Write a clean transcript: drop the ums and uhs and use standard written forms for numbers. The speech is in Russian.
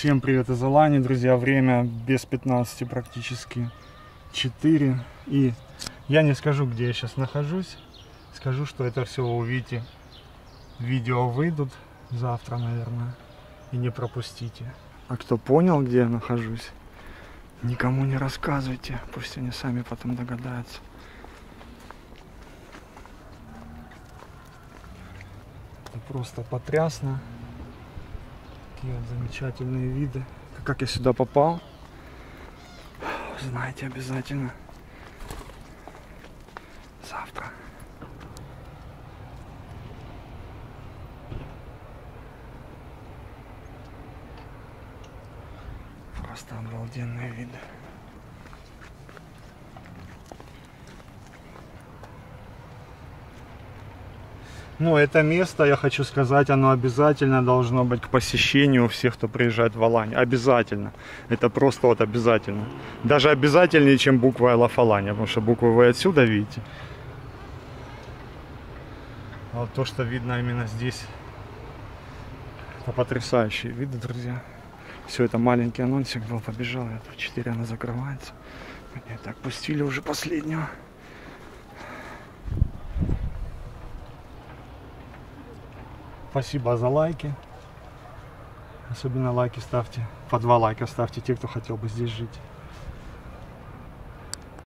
Всем привет из Алании, друзья. Время без 15 практически 4. И я не скажу, где я сейчас нахожусь. Скажу, что это все вы увидите. Видео выйдут завтра, наверное. И не пропустите. А кто понял, где я нахожусь, никому не рассказывайте. Пусть они сами потом догадаются. Это просто потрясно. Такие вот замечательные виды. Как я сюда попал, знаете обязательно завтра. Просто обалденные виды. Ну, это место, я хочу сказать, оно обязательно должно быть к посещению у всех, кто приезжает в Аланию. Обязательно. Это просто вот обязательно. Даже обязательнее, чем буква I love Alanya, потому что буквы вы отсюда видите. А вот то, что видно именно здесь, это потрясающие виды, друзья. Все, это маленький анонсик был, побежал. Я тут 4, она закрывается. Меня так пустили уже последнего. Спасибо за лайки. Особенно лайки ставьте. По 2 лайка ставьте те, кто хотел бы здесь жить.